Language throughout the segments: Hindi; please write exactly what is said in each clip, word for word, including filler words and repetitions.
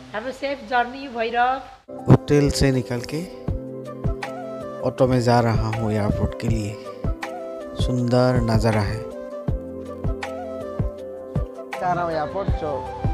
Have a safe journey, Bhairav. Hotel से निकल के ऑटो में जा रहा हूँ एयरपोर्ट के लिए। सुंदर नज़ारा है। जा रहा हूँ एयरपोर्ट। जो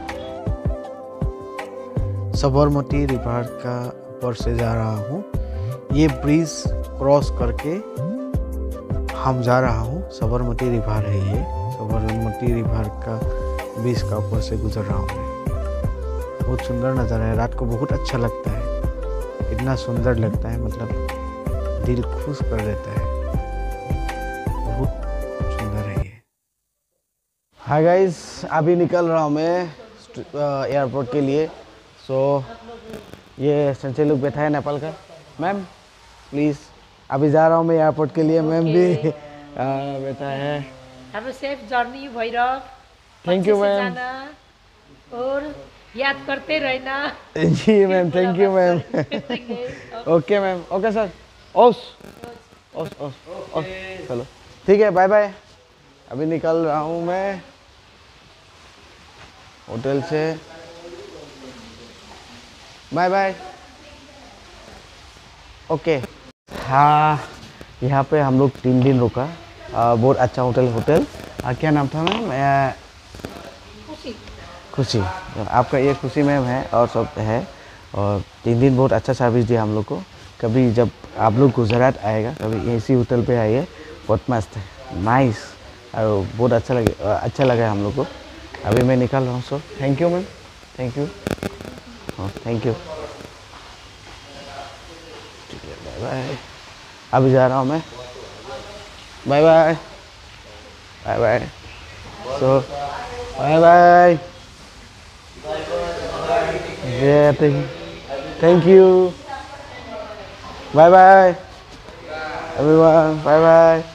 साबरमती रिवर का ऊपर से जा रहा हूँ। ये ब्रिज क्रॉस करके हम जा रहा हूँ। साबरमती रिवर है ये। साबरमती रिवर का ब्रिज का ऊपर से गुजर रहा हूँ मैं। बहुत सुंदर नज़ारा है। रात को बहुत अच्छा लगता है। इतना सुंदर लगता है, मतलब दिल खुश कर देता है। बहुत सुंदर है ये। हाय गाइस, अभी निकल रहा हूँ मैं एयरपोर्ट के लिए। सो ये संजय लोग बैठा है नेपाल का। मैम प्लीज़, अभी जा रहा हूँ मैं एयरपोर्ट के लिए। मैम भी बैठा है। Have a safe journey, Bhairav. Thank you अच्छे से मैम। जाना और याद करते रहना। जी ma'am, thank you ma'am. Okay ma'am, okay sir. ओस ओस ओस ओस चलो ठीक है, बाय बाय। अभी निकल रहा हूँ मैं होटल से। Bye bye. ओके। हाँ, यहाँ पे हम लोग तीन दिन रुका। आ, बहुत अच्छा होटल होटल आ, क्या नाम था मैम? खुशी। खुशी। आपका ये खुशी मैम है और सब है। और तीन दिन बहुत अच्छा सर्विस दिया हम लोग को। कभी जब आप लोग गुजरात आएगा कभी इसी होटल पे आइए, बहुत मस्त है, नाइस। और बहुत अच्छा लगे अच्छा लगा हम लोग को। अभी मैं निकल रहा हूँ। So thank you ma'am, thank you. हाँ थैंक यू। ठीक है, बाय बाय। अभी जा रहा हूँ मैं। Bye bye bye bye. So bye bye. Thank you. Bye bye everyone, bye bye.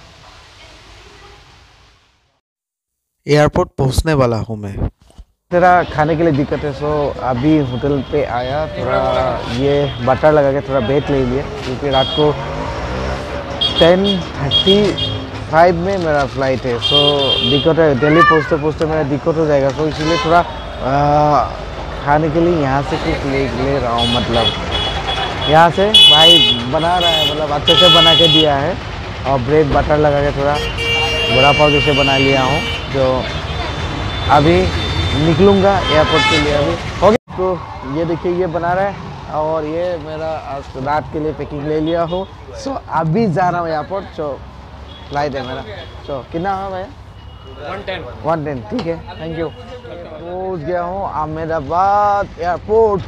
Airport पहुंचने वाला हूं मैं। तेरा खाने के लिए दिक्कत है, सो अभी होटल पे आया। थोड़ा ये बटर लगा के थोड़ा वेट ले लिया, क्योंकि रात को टेन थर्टी फाइव में मेरा फ्लाइट है। सो दिक्कत है, दिल्ली पहुंचते पहुंचते मेरा दिक्कत हो जाएगा। सो इसलिए थोड़ा आ, खाने के लिए यहाँ से कुछ ले ले रहा हूँ। मतलब यहाँ से भाई बना रहा है, मतलब अच्छे से बना के दिया है। और ब्रेड बटर लगा के थोड़ा बड़ा पाव जैसे बना लिया हूँ, जो अभी निकलूँगा एयरपोर्ट के लिए। अभी हो गया। तो ये देखिए, ये बना रहा है। और ये मेरा रात के लिए पैकिंग ले लिया हूँ। सो अभी जा रहा हूँ एयरपोर्ट। सो फ्लाइट है मेरा। सो कितना है भैया? One ten. वन टेन, ठीक है, थैंक यू। पहुँच गया हूँ अहमदाबाद एयरपोर्ट।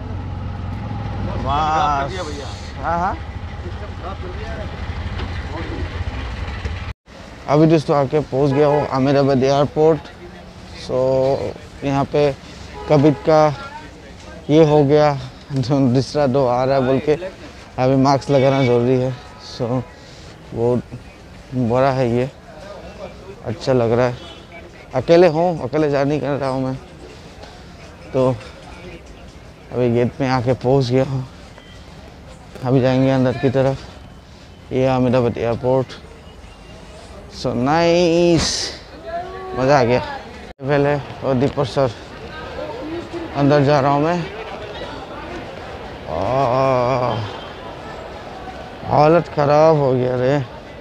हाँ हाँ, अभी दोस्तों आके पहुँच गया हूँ अहमदाबाद एयरपोर्ट। सो यहाँ पे कबित का ये हो गया, दूसरा दो आ रहा है बोल के अभी मास्क लगाना ज़रूरी है। सो बहुत बड़ा है ये, अच्छा लग रहा है। अकेले हूँ, अकेले जा नहीं कर रहा हूँ मैं। तो अभी गेट में आके पहुँच गया हूँ। अभी जाएंगे अंदर की तरफ। ये अहमदाबाद एयरपोर्ट। सो नाइस, मज़ा आ गया। पहले और दीपक सर अंदर जा रहा हूँ मैं। हालत ख़राब हो गया रे।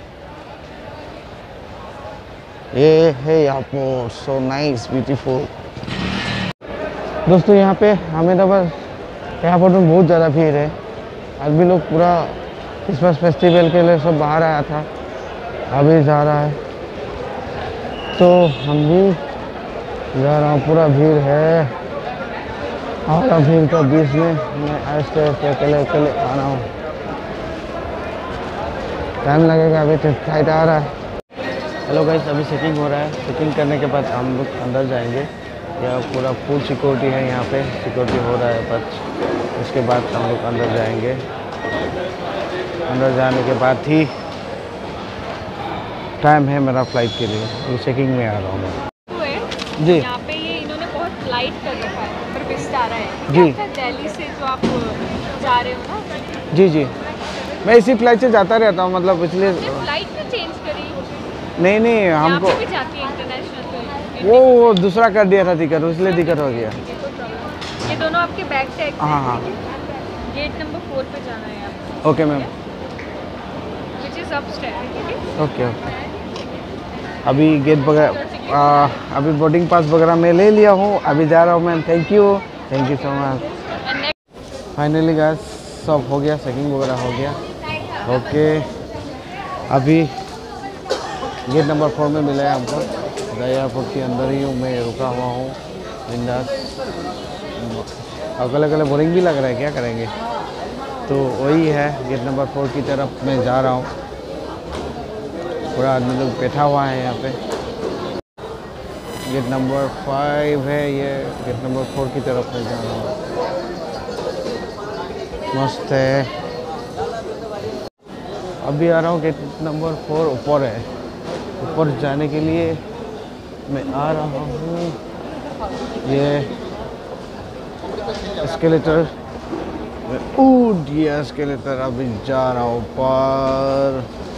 ये है एयरपोर्ट, सो नाइस, ब्यूटीफुल। दोस्तों यहाँ पे अहमदाबाद एयरपोर्ट में बहुत ज़्यादा भीड़ है। आज भी लोग पूरा क्रिसमस फेस्टिवल के लिए सब बाहर आया था, अभी जा रहा है। तो हम भी जा रहा हूँ, पूरा भीड़ है। और भीड़ के बीच में मैं आहिस्ते आहिस्ते अकेले अकेले आ रहा हूँ। टाइम लगेगा, अभी तो फ्लाइट आ रहा है। हेलो गाइस, अभी चेकिंग हो रहा है। चेकिंग करने के बाद हम लोग अंदर जाएंगे। यह पूरा फुल सिक्योरिटी है, यहाँ पे सिक्योरिटी हो रहा है। बस उसके बाद हम लोग अंदर जाएंगे। अंदर जाने के बाद ही टाइम है मेरा फ्लाइट के लिए। ये चेकिंग में आ रहा हूँ मैं। जी, यहाँ पे ये इन्होंने बहुत लाइट कर रखा है पर विस्तारा है। जी दिल्ली से जो आप जा रहे हो ना? जी जी, मैं इसी फ्लाइट से जाता रहता हूँ, मतलब इसलिए। फ्लाइट में चेंज करी? नहीं नहीं, हमको यहाँ पे भी जाती है इंटरनेशनल। वो वो दूसरा कर दिया था टिकट, इसलिए दिक्कत हो गया। ये दोनों आपके बैक टैग हाँ हाँ गेट नंबर फोर पे जाना है आपको। Okay ma'am which is upstair. Okay okay. अभी गेट वगैरह आ, अभी बोर्डिंग पास वगैरह मैं ले लिया हूँ, अभी जा रहा हूँ ma'am. Thank you thank you so much. Finally guys सब हो गया, चेकिंग वगैरह हो गया। ओके अभी गेट नंबर फोर में मिला है हमको। एयरपोर्ट के अंदर ही हूँ मैं, रुका हुआ हूँ बिंदास। अगल अगल बोरिंग भी लग रहा है, क्या करेंगे। तो वही है, गेट नंबर फोर की तरफ मैं जा रहा हूँ। पूरा आदमी लोग बैठा हुआ है यहाँ पे। गेट नंबर फाइव है ये, गेट नंबर फोर की तरफ मैं जा रहा हूँ। मस्त है। अभी आ रहा हूँ, गेट नंबर फोर ऊपर है। ऊपर जाने के लिए मैं आ रहा हूँ। ये एस्केलेटर मैं उठ गया, एस्केलेटर अभी जा रहा हूँ ऊपर।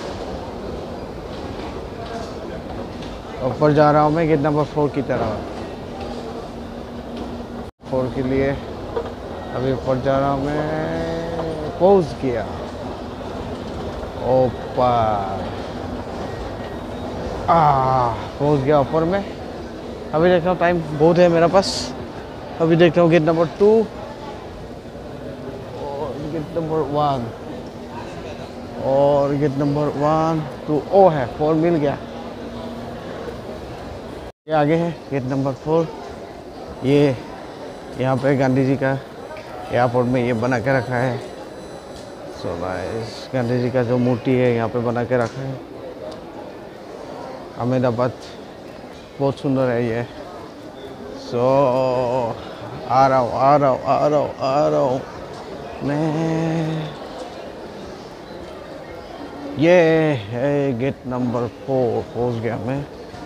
ऊपर जा रहा हूँ मैं गेट नंबर फोर की तरफ। फोर के लिए अभी ऊपर जा रहा हूँ मैं। पहुँच गया ऊपर। आ पहुँच गया ऊपर में। अभी देखता हूँ, टाइम बहुत है मेरे पास। अभी देखता हूँ गेट नंबर टू और गेट नंबर वन और gate number one two O है, फोर मिल गया। ये आगे है गेट नंबर फोर। ये यहाँ पे गांधी जी का एयरपोर्ट में ये बना के रखा है। So nice. गांधी जी का जो मूर्ति है यहाँ पे बना के रखा है। अहमदाबाद बहुत सुंदर है ये। सो आ रहा हूँ आ रहा हूँ आ रहा हूँ आ रहा हूँ मैं। ये है गेट नंबर फोर, पहुँच गया मैं।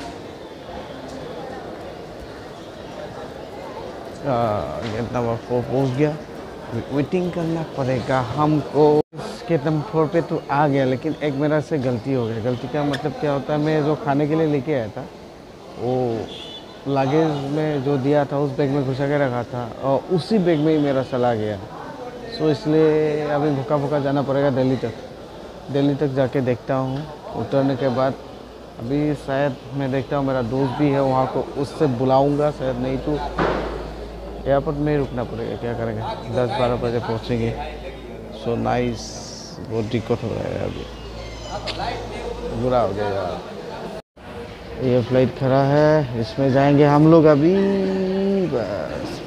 गेट नंबर फोर पहुँच गया। वेटिंग करना पड़ेगा हमको। गेट नंबर फोर पे तो आ गया, लेकिन एक मेरा से गलती हो गई। गलती का मतलब क्या होता है, मैं जो खाने के लिए लेके आया था वो लगेज में जो दिया था उस बैग में घुसा के रखा था और उसी बैग में ही मेरा चला गया। सो इसलिए अभी भूखा भूखा जाना पड़ेगा दिल्ली तक। दिल्ली तक जाके देखता हूँ। उतरने के बाद अभी शायद मैं देखता हूँ, मेरा दोस्त भी है वहाँ को, उससे बुलाऊँगा शायद, नहीं तो एयरपोर्ट में ही रुकना पड़ेगा। क्या करेंगे, दस बारह बजे पहुँचेंगे। So nice. बहुत दिक्कत हो रहा है अभी, बुरा हो गया यार। ये फ्लाइट खड़ा है, इसमें जाएंगे हम लोग अभी बस।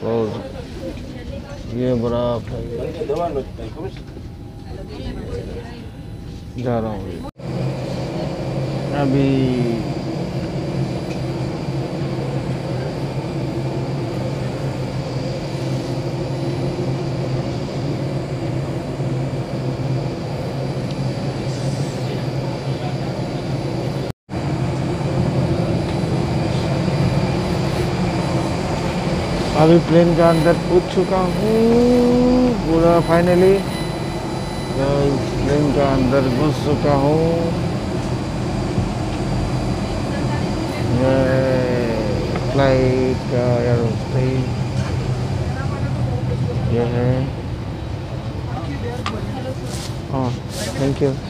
ये बड़ा फ्लाइट जा रहा हूँ अभी। अभी प्लेन का अंदर पूछ चुका हूँ पूरा फाइनली। प्लेन का अंदर घुस चुका हूँ। ये फ्लाइट का एयरोप्लेन ये है। हाँ थैंक यू।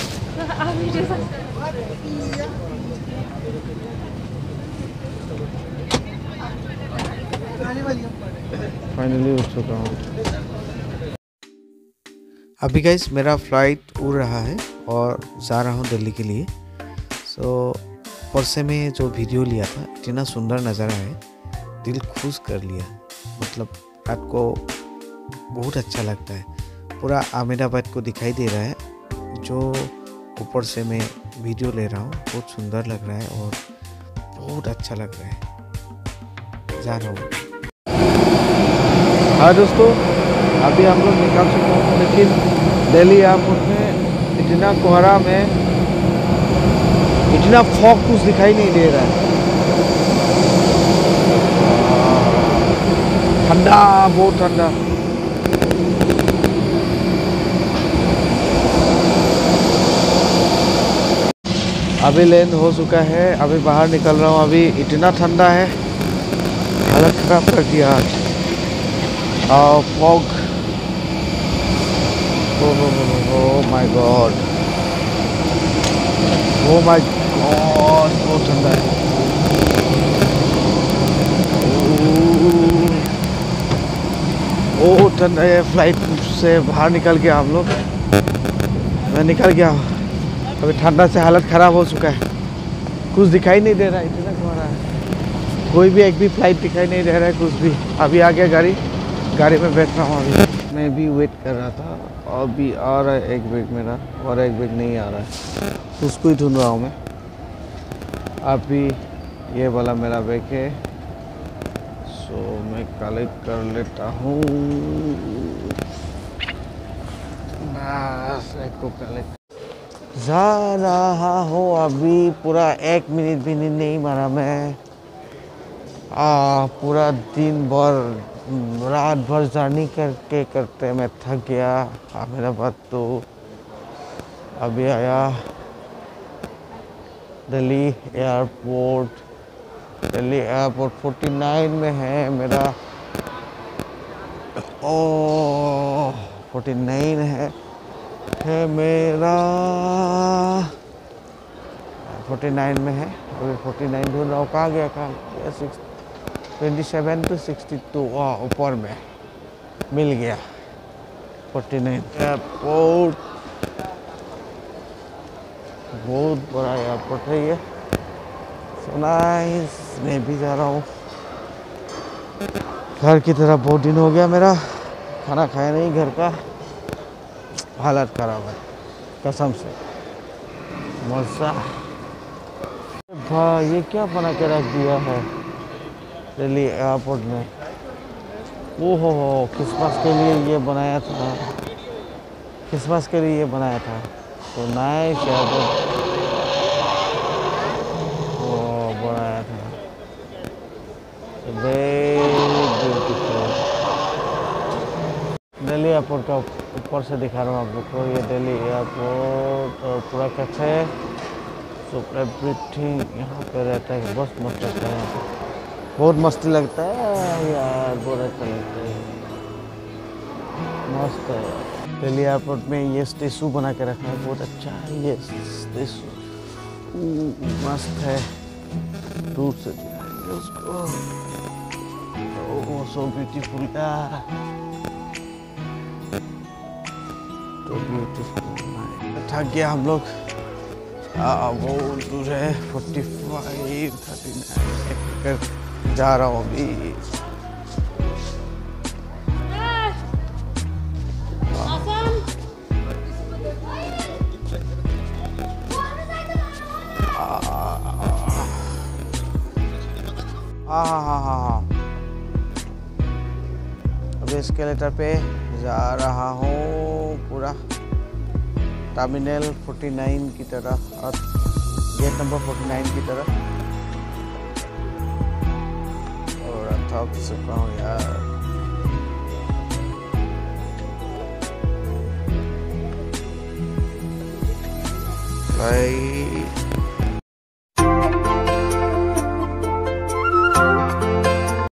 फाइनली उठ चुका हूँ। अभी गाइस मेरा फ्लाइट उड़ रहा है और जा रहा हूँ दिल्ली के लिए। सो ऊपर से मैं जो वीडियो लिया था, इतना सुंदर नज़ारा है, दिल खुश कर लिया। मतलब रात को बहुत अच्छा लगता है। पूरा अहमदाबाद को दिखाई दे रहा है। जो ऊपर से मैं वीडियो ले रहा हूँ बहुत सुंदर लग रहा है और बहुत अच्छा लग रहा है। जा रहा हूँ। हाँ दोस्तों, अभी हम लोग निकल चुके हैं, लेकिन दिल्ली एयरपोर्ट में इतना कोहरा में इतना फॉग कुछ दिखाई नहीं दे रहा है। ठंडा, बहुत ठंडा। अभी लैंड हो चुका है, अभी बाहर निकल रहा हूँ। अभी इतना ठंडा है, हालत खराब कर दिया आज। Uh, fog. Oh, oh, oh, oh my god. Oh my god. बहुत ठंडा है. ओह ठंडा है. फ्लाइट से बाहर निकल गया हम लोग. मैं निकल गया. अभी ठंडा से हालत ख़राब हो चुका है. कुछ दिखाई नहीं दे रहा है. इतना कोहरा है. कोई भी एक भी फ्लाइट दिखाई नहीं दे रहा है. कुछ भी. अभी आ गया गाड़ी. गाड़ी में बैठ रहा हूँ अभी. मैं भी वेट कर रहा था. अभी आ रहा है एक बैग मेरा और एक बैग नहीं आ रहा है. उसको ही ढूंढ रहा हूँ मैं. अभी ये वाला मेरा बैग है. सो मैं कलेक्ट कर लेता हूँ. बस एक को कलेक्ट जा रहा हूँ. अभी पूरा एक मिनट भी नहीं मारा मैं. आ, पूरा दिन भर रात भर जर्नी करके करते मैं थक गया. आ, मेरा बात तो अभी आया दिल्ली एयरपोर्ट. दिल्ली एयरपोर्ट उनचास में है मेरा. ओ उनचास है है मेरा. उनचास में है. अभी उनचास ढूंढ रहा हूँ. कहाँ गया कहाँ गया. Six twenty seven two sixty two ऊपर में मिल गया. उनचास एयरपोर्ट बहुत बड़ा एयरपोर्ट है ये. So nice. मैं भी जा रहा हूँ घर की तरफ. बहुत दिन हो गया मेरा खाना खाया नहीं घर का. हालत खराब है कसम से. मौसा भाई ये क्या बना के रख दिया है दिल्ली एयरपोर्ट में. ओहो हो क्रिसमस के लिए ये बनाया था. क्रिसमस के लिए ये बनाया था. तो नाइस एयरपोर्ट वो बनाया था. Very beautiful. दिल्ली एयरपोर्ट का ऊपर से दिखा रहा हूँ आप लोग को. ये दिल्ली एयरपोर्ट और पूरा कच्चा है. सो एवरीथिंग यहाँ पे रहता है. बहुत मस्त लगता है. बहुत मस्ती लगता है यार. बहुत अच्छा लगता है. मस्त है. दिल्ली एयरपोर्ट में ये स्टेचू बना के रखा है. बहुत अच्छा है ये स्टेचू. मस्त है. दूर से दिखाएंगे उसको. ओह सो ब्यूटीफुल यार. तो ब्यूटीफुल. थक गया हम लोग. बहुत दूर है. फोर्टी फाइव थर्टी नाइन जा रहा हूँ अभी. हाँ हाँ हाँ हाँ हाँ. अभी एस्केलेटर पे जा रहा हूँ पूरा टर्मिनल उनचास की तरह और गेट नंबर उनचास की तरह. और थक चुका हूँ यार. भाई